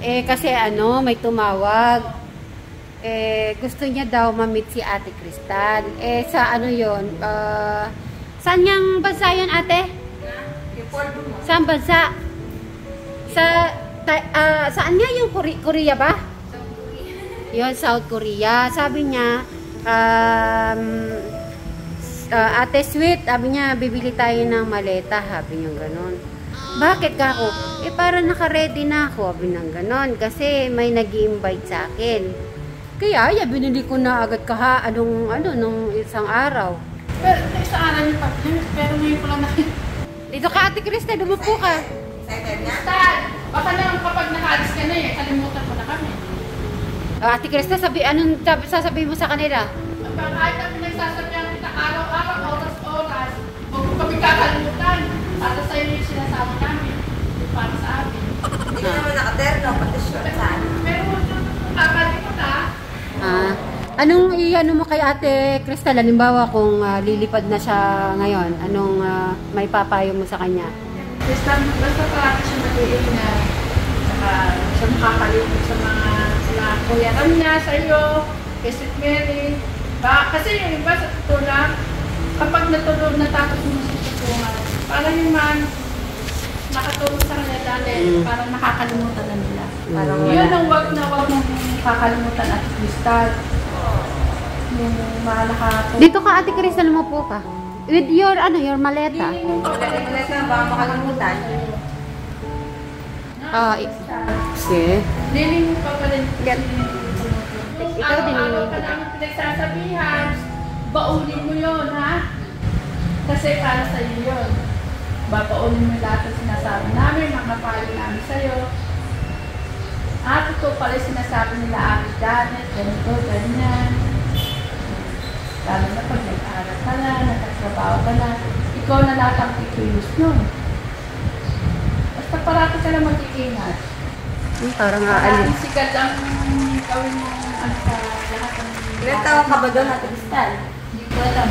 Kasi ano, may tumawag. Gusto niya daw ma-meet si Ate Cristal. Sa ano yun? Saan niyang bansa yun, ate? Saan bansa? Saan nga yung Korea ba? South Korea. Yun, South Korea. Sabi niya, Ate Sweet, sabi niya, bibili tayo ng maleta. Sabi niya gano'n. Bakit ka ako? Para naka-ready na ako. Sabi niya gano'n. Kasi may nag-i-invite sa akin. Kaya, binili ko na agad nung isang araw. Pero isang araw niyo pa. Pero ngayon ko lang nakita. Dito ka, Ate Cristal, dumupo ka. Stan! Baka naman kapag nakaalis ka na kalimutan ko na kami. Ate Cristal, anong sasabihin mo sa kanila? Kahit na pinagsasabihan kita araw-araw, oras-oras, huwag mo kami kakalimutan. Para sa'yo yung sinasama namin. Para sa amin. Hindi ka naman nakaterno, pati short saan. Pero huwag mo kakalimutan. Anong i-ano mo kay Ate Cristal? Halimbawa kung lilipad na siya ngayon, anong may papayo mo sa kanya? Basta parati siya mag-iingat. Saka siya makakalimut sa mga kuyaran niya, sa iyo, kay St. Mary. Kasi yung iba sa totoo lang, kapag natapos mo sa tutungan, parang yung man nakatulong sa kanila dahil parang nakakalimutan na nila. Yun ang wag mong kakalimutan at Cristal. Yung nakatulong. Dito ka, Ate Cristal, mo po ka. With your maleta. Maleta, baka makalimutan. Okay. Niling mo pa pa rin. Ikaw din Araw-araw ka namin pinagsasabihan, baunin mo yun, ha? Kasi para sa iyo yun. Babaunin mo lahat ang sinasabi namin, mga payo namin sa'yo. At ito pala yung sinasabi nila, Ate Janet, ganito, ganyan. Lalo na pag nag-aaral ka na, nagtatrabaho ka na, ikaw na lahat ang ikilos nun. Basta parati ka na mag-iingat. Parang Maraming sikat ang gawin mo sa lahat ng... Ilan taon ka ba doon, Ate Cristal? Hindi ko alam.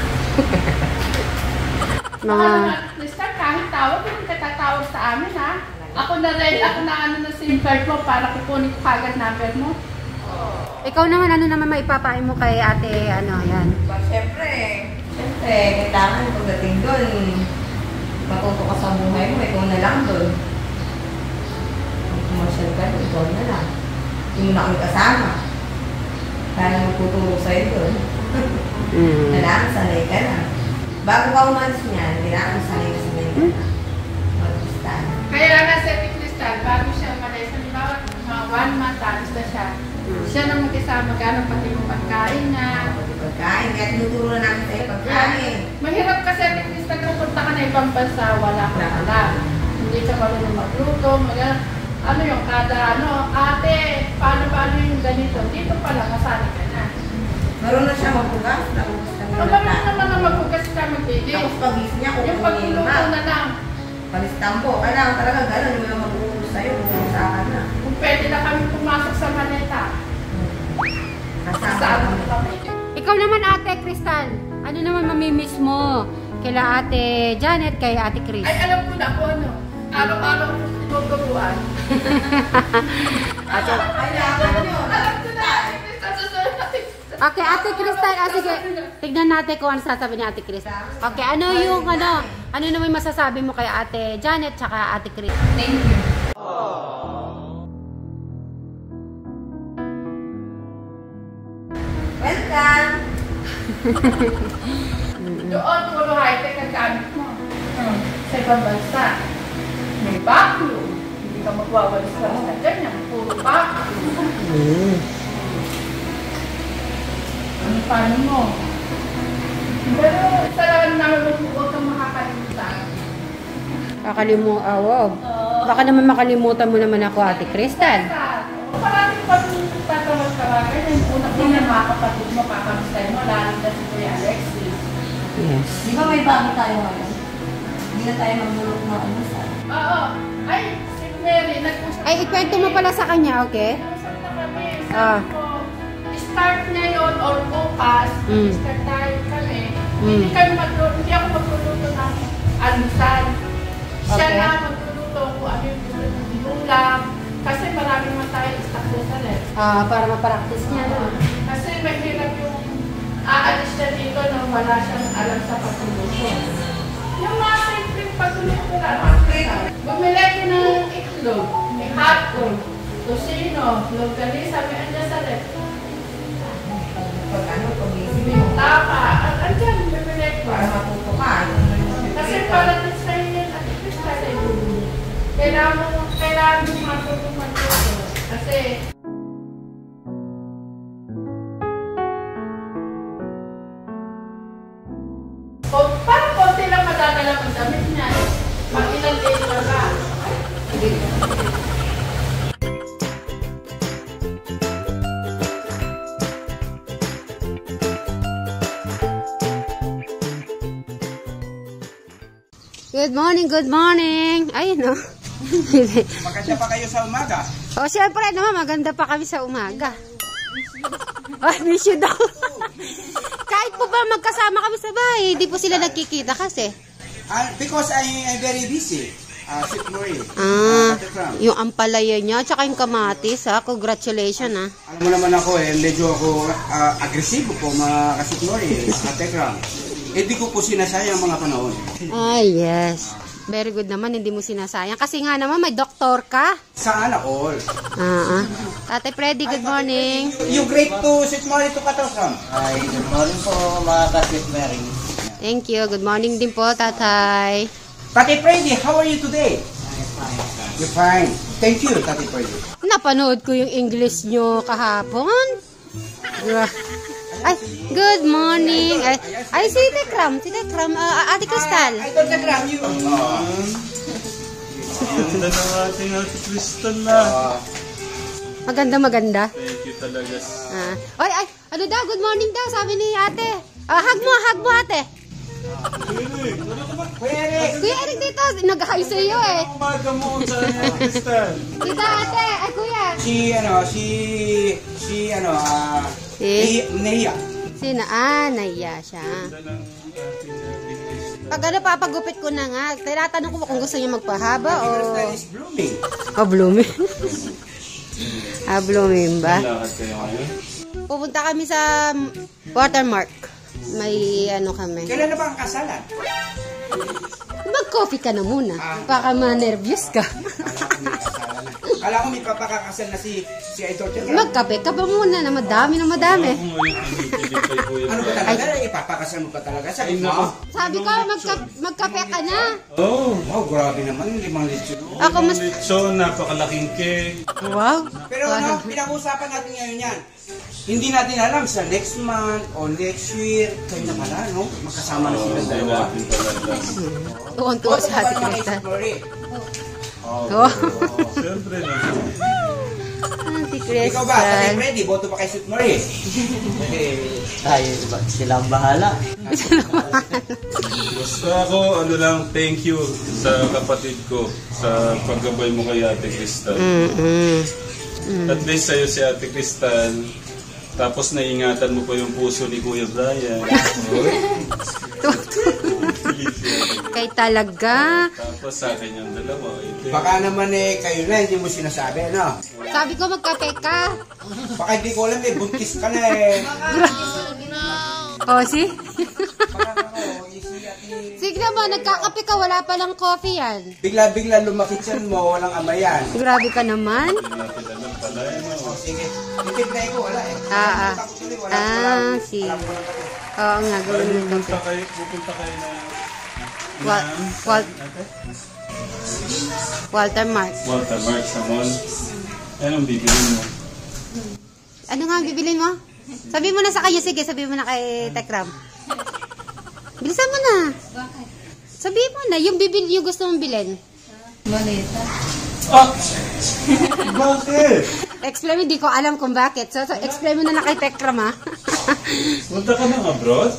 Cristal, kahit tawag, hindi ka tatawag sa amin, ha? Ako na na SIM card mo para kukunin ko kagad number mo. Ikaw naman, ano naman maipapain mo kay Ate, yan? Siyempre, kailangan pagdating doon, matuto ka sa buhay mo, ikaw na lang doon. Commercial ka, ikaw na lang. Hindi mo na kami kasama. Kaya magtutulog sa'yo doon. Kailangan sanay ka na. Bago ka umalis niyan, kailangan sanay ka sa ganyan na. Mag-Cristal. Kaya nga sa Cristal, bago siya umalis, mga 1 month, alis na siya. Siya na mag-isama gano'n pati yung pagkain niya. Pagkain, kaya tinuturo na namin sa'yo pagkain. Mahirap kasi at Cristal, pupunta ka na ibang bansa, wala ka alam. Hindi ka marunong magluto, ano yung ate, paano yung ganito? Dito pala, masali ka na. Marunong siya magbugas, nabugas na Ang marunong naman na magbugas ka magbili. Tapos pag-is niya, Yung kukunin pagluluto naman. na lang. Palistampo, kailangan talaga gano'n yung mga mag-uulog sa'yo, kung saan na. Kung pwede na kami pumasok sa maleta. Kasama Kasama kami. Ikaw naman, Ate Cristal, ano naman mamimiss mo kila Ate Janet, kay Ate Cris? Ay, alam ko na po ano. Araw-araw magbabuan. Kailangan nyo. Alam ko na. Susunod natin. Okay, Ate Cristal, sige. Tignan natin kung ano sasabi ni Ate Cristal. Okay, ano naman masasabi mo kay Ate Janet tsaka Ate Cris? Thank you. Welcome! Doon, puro high-tech ang gamit mo. Sa ibang bansa. May vacuum. Hindi ka magwawalis ka sa ganyan. Puro vacuum. Paano mo? Pero isa lang naman huwag kang makakalimutan. Wow. Baka naman makalimutan mo naman ako, Ate Cristal. Parang pag tatawag-tawagan, yung unang mga kapatid mo, kakamistay mo, lalo na si Kuya Alexis. Yes. Di ba may bago tayo ngayon? Hindi na tayo magbulok ng ano sa... Oo. Ay, si Mary, nag-usap Ay, ikwento mo pala sa kanya, okay? Nag-usap na kami. Sabi ko, start ngayon or bukas, start tayo kami. Hindi ako magluluto ng almusal. Siya Okay. na magluluto kung ano yung gusto ng ulam. Kasi marami Para ma-practice niya, no? Kasi mahirap yung aalis siya dito nang wala siyang alam sa patulong. Yung mga simpleng patulong ko lang. Bumili ko ng itlog, may hotdog, tosino, longganisa, may andyan sa rep. Pag ano, pag-isip mo. Tapa, at andyan, bumili ko. Para matuto ka. Kasi para din sa inyo, at least tayo. Kailangan mo matulungan dito. Kasi, parang konti lang madadala ang damit niya. Mag-ilang day na ba? Good morning, good morning. Ayun, no? Maganda pa kayo sa umaga. O, siyempre naman, maganda pa kami sa umaga. Oh, miss you daw. Kahit po ba magkasama kami sa bahay, hindi po sila nagkikita kasi. Because I'm very busy. Sweet Marie. Yung ampalaya niya, tsaka yung kamatis, ha? Congratulations, ha? Alam mo naman ako medyo ako agresibo po mga ka-Sweet Marie. Tekram. Hindi ko po sinasayang mga panahon. Yes. Very good naman, hindi mo sinasayang. Kasi nga naman, may doktor ka. Sana all. Tatay Freddy, good morning. You great to Sweet Marie to Katosam. Hi, good morning po mga ka-Sweet Marie. Thank you. Good morning din po, tatay. Tati Freddy, how are you today? You're fine. Thank you, Tati Freddy. Napanood ko yung English nyo kahapon. Ay, good morning. Ay, si Tekram. Ate Crystal. I don't Tekram, you. Ganda ng ating Ate Crystal na. Maganda. Thank you talaga. Ay, ano daw? Good morning daw, sabi ni ate. Hug mo, ate. Kuya Eric dito, nag-hi sa iyo eh. Umaga mo sa Ate Crystal. Dito ate, ay kuya. Neya. Sino? Naiya siya. Pag papagupit ko na nga, tinatanong ko kung gusto niya magpahaba o... Crystal is blooming. Blooming. Blooming ba? Lakad kayo ngayon? Pupunta kami sa Watermark. May ano kami. Kailan na ba ang kasalan? Mag-coffee ka na muna. Baka ma-nervous ka. Kala ko may papakakasal na si Idol Tekram. Magkape ka pa muna na madami. Ako ngayon pinipili kay Kuya Ano ba Brian. talaga? Ipapakasal mo pa talaga? Sabi mo? Sabi ko, magkape ka na. Oh, Wow, grabe naman. 5 litro. Ako mas... lechon, napakalaking cake. Wow. Pero ano, pinag-uusapan natin ngayon yan. Hindi natin alam sa next month o next year. Kayo na pala, no? Magkasama na sila Hindi dalawa. natin talaga. Tuwan-tuwa sa Ate Crystal. Ikaw Siyempre na. Ate ba, Tati Crystal. Freddy, boto pa kay Sweet Marie? Tayo, sila ang bahala. Basta ako, ano lang, thank you sa kapatid ko sa paggabay mo kay Ate Crystal. At least sa'yo si Ate Crystal, tapos naingatan mo pa yung puso ni Kuya Brian. Kay talaga. Tapos sa akin yung dalawa. Baka naman kayo na, hindi mo sinasabi, no? Sabi ko magkape ka. Baka hindi ko alam, buntis ka na O, see? Baka ako, si Ate... Sige naman, nagkakape ka. Wala palang coffee yan. Bigla-bigla lumakit yan mo, walang amayan. Grabe ka naman. Sige, tipid na ko, wala Si. Oo nga, gawin mo kape. Pupunta kayo na... Walter Mark. Walter Mark sa mall. Anong bibilin mo? Ano nga ang bibilin mo? Sabi mo na sa kayo, sige, sabi mo na kay Tekram. Bilisan mo na. Sabi mo na, yung gusto mong bilhin. Ah! Bakit? Explain, hindi ko alam kung bakit. So explain mo na kay Tekram, ha? Punta ka ng abroad?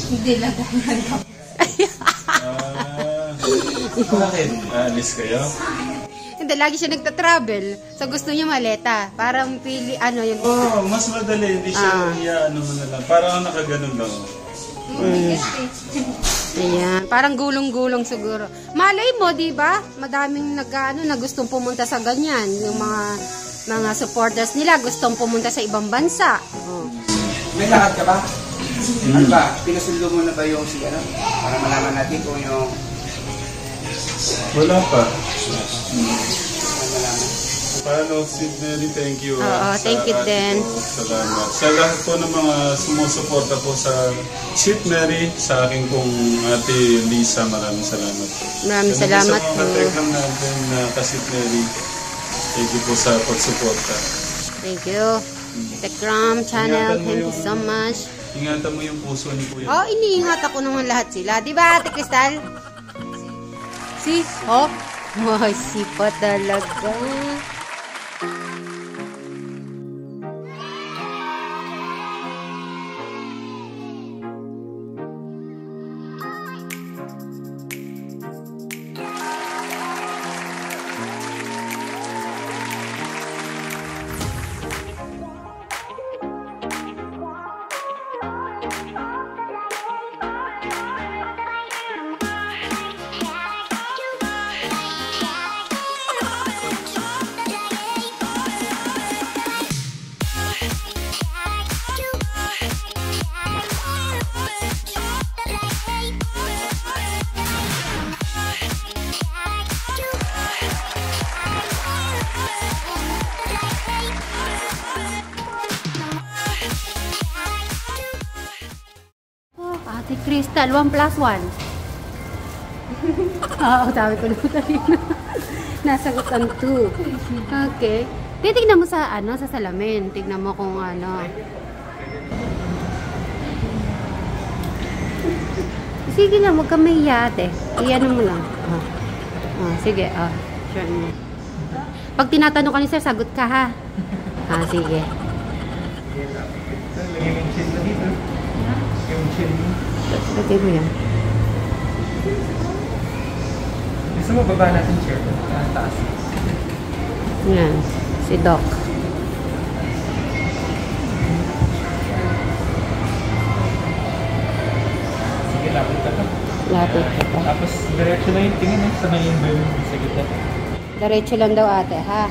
Bakit? Alis kayo? Hindi, lagi siya nagta-travel. So gusto niya maleta. Parang pili, yun. Oo, mas madali. Hindi siya ano mo na lang. Parang nakaganon lang. Ayan, parang gulong-gulong siguro. Malay mo, di ba? Madaming na gustong pumunta sa ganyan. Yung mga mga supporters nila gustong pumunta sa ibang bansa. Oh. May lakad ka ba? Ano ba? Pinasundo mo na ba yung si ano? Para malaman natin kung yung... Wala pa. malaman. Paano, Sid Mary, thank you. Oo, thank you ate din. ko. Salamat. Sa lahat po ng mga sumusuporta po sa Sid Mary, sa aking pong ate Lisa, maraming salamat. Maraming salamat Sa po. mga tekram natin na ka-Sid Mary, thank you po sa pagsuporta. Thank you. Tekram channel, thank you so much. Ingatan mo yung puso ni Kuya. Oh, iniingat ako naman lahat sila. Di ba, Ate Crystal? Si? Oh? Wow, sipa talaga. Ate Crystal, 1 plus 1. Oo, sabi ko naman kanina. Nasagot ang 2. Okay. Titignan mo sa sa salamin. Tignan mo kung ano. Sige lang, huwag ka mahiya, ate. Iyan mo lang. Sige, sure mo. Pag tinatanong ka ni sir, sagot ka ha. Sige. Yung chin mo dito. Yung chin mo. Lagay mo yan. Gusto mo baba natin chair? Taas. Yan. Si Doc. Sige, lapit ka to. Lapit ka pa. Tapos diretso na yung tingin sa may balloon sa gitna. Diretso lang daw ate, ha?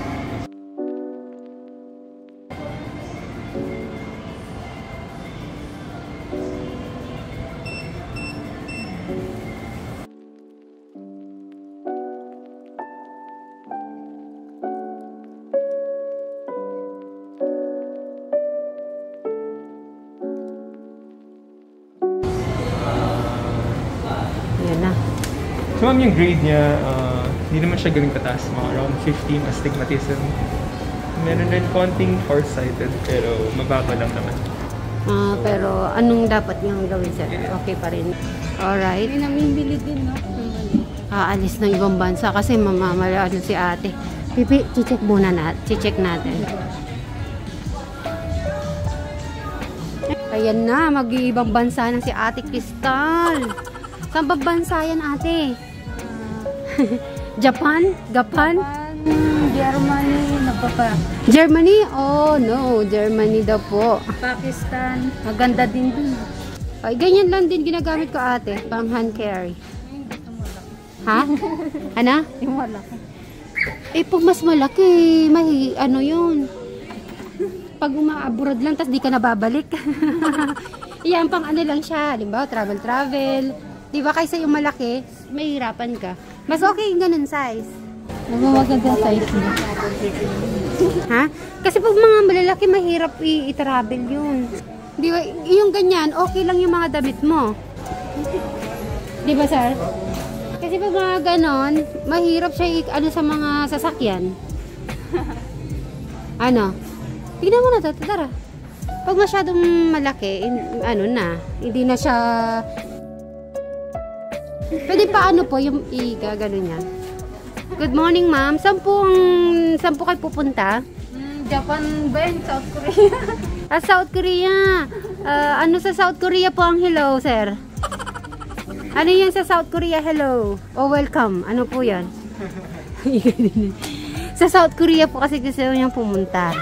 Yan na. So ma'am, yung grade niya, hindi naman siya galing kataas. Mga around 15 astigmatism. Meron rin konting farsighted, pero mababa lang naman. Pero anong dapat niyang gawin, sir? Okay pa rin. Alright. May namimili din, no? Aalis ng ibang bansa kasi mamamala si ate. Pipi, check muna natin. Check natin. Ayan na, mag-iibang bansa na si Ate Crystal. Saan ba bansa yan, ate? Japan? Japan? Germany, Germany? Oh, no. Germany daw po. Pakistan. Maganda din dun. Ay, ganyan lang din ginagamit ko, ate. Pang hand carry. Ha? Ano? Yung malaki. Pag mas malaki, ano yun? Pag umaabroad lang, tas di ka nababalik. Yan, pang ano lang siya. Halimbawa, travel. Di ba, kaysa yung malaki, may hirapan ka. Mas okay yung ganun size. Magandang size niya. Ha? Kasi pag mga malalaki, mahirap i-travel yun. Di ba, yung ganyan, okay lang yung mga damit mo. Di ba, sir? Kasi pag mga ganon, mahirap siya sa mga sasakyan. Ano? Tignan mo na, tara. Pag masyadong malaki, hindi na siya... Pwede pa po yung gagano niya. Good morning, ma'am. Saan po kayo pupunta? Japan ba yun? South Korea? South Korea. Ano sa South Korea po ang hello, sir? Ano yan sa South Korea, hello? O welcome. Ano po yan? Sa South Korea po kasi gusto niyang pumunta.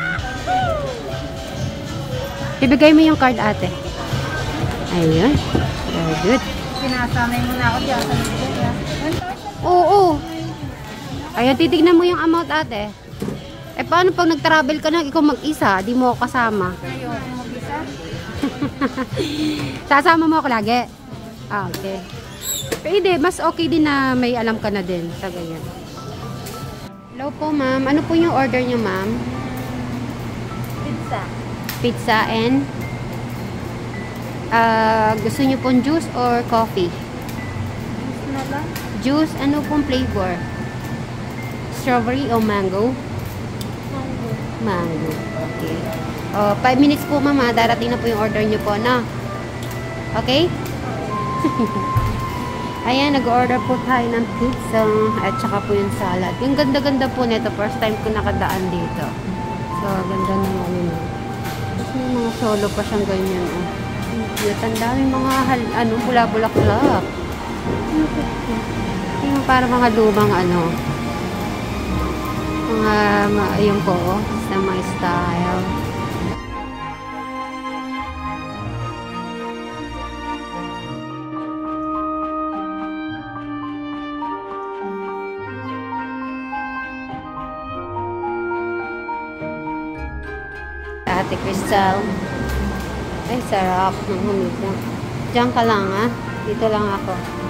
Ibigay mo yung card, ate. Ayun. Very good. Sinasanay mo na ako dyan sa Nigeria. Oo. Ayun, titignan mo yung amount, ate. Eh, paano pag nag-travel ka na, ikaw mag-isa, di mo ako kasama? Ngayon, mag-isa? Sasama mo ako lagi? Ah, okay. Pwede, mas okay din na may alam ka na din sa ganyan. Hello po, ma'am. Ano po yung order niyo, ma'am? Pizza. Pizza and gusto niyo pong juice or coffee? Juice na lang? Juice, ano pong flavor? Strawberry o mango? Mango. Mango. Okay. 5 minutes po, ma'am. Darating na po yung order niyo po, na. Okay? Ayan, nag-order po tayo ng pizza at saka po yung salad. Yung ganda-ganda po nito. First time ko nakadaan dito. So, ganda naman yun. Tapos may mga solo pa siyang ganyan. Oh. Cute. Ang dami mga bula-bulaklak. Yung para mga lumang yung po, sa mga style. Ate Crystal. Ay, sarap ng humiga. Diyan ka lang, ha? Dito lang ako.